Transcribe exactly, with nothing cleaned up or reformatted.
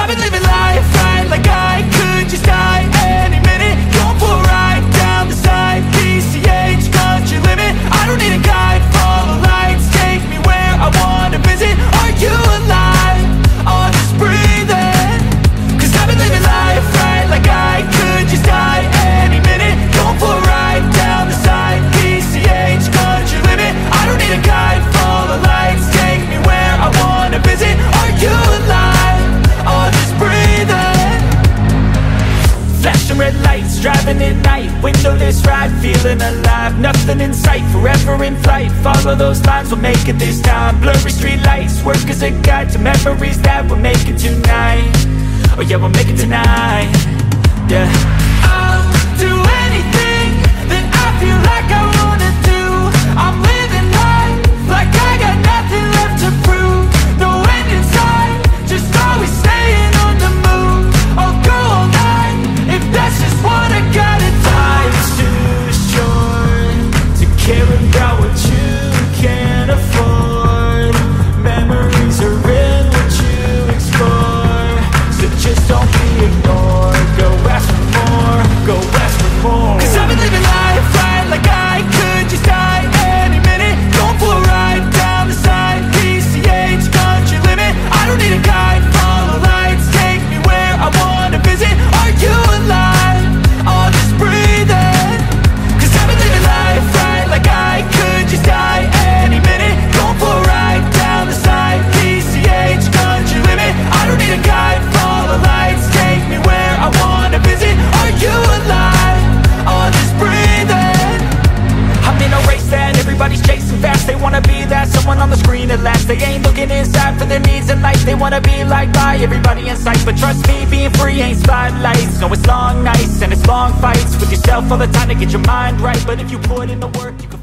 I've been living life right like I could just die any minute. Going for a ride down the side, P C H, country limit. I don't need a guide, follow lights, take me where I wanna visit. Are you alive? Or just breathing? Cause I've been living life right like I could just die any minute. Going for a ride down the side, P C H, country limit. I don't need a guide, follow lights, take me where I wanna visit. Are you alive? Or just breathing? Flashing red lights, driving at night, windowless ride, feeling alive. Nothing in sight, forever in flight. Follow those lines, we'll make it this time. Blurry street lights, work as a guide to memories that we'll make it tonight. Oh yeah, we'll make it tonight. Yeah. I'll do anything that I feel like I wanna do. I'm living life like I got nothing left to prove. No end in sight, just always staying on the move. I'll go all night if that's just what I gotta do. Life's too short to care about what you can't afford. Memories are in what you explore, so just don't be ignored. Go ask for more, go ask for more. Cause I've been living life right like I could just die any minute. Going for a ride down the side, P C H, country limit. I don't need a guide, follow lights, take me where I wanna visit. Are you alive? Or just breathing? Cause I've been living life right like I could just die any minute. Going for a ride down the side, P C H, country limit. I don't need a guide, follow lights, take me where I wanna visit. Are you alive? Or just breathing? I'm in a race that everybody's chasing fast. They wanna be that someone on the screen at last. They ain't looking inside for their needs in life. They wanna be liked by everybody in sight. But trust me, being free ain't spotlights. No, it's long nights and it's long fights with yourself all the time to get your mind right. But if you put in the work, you can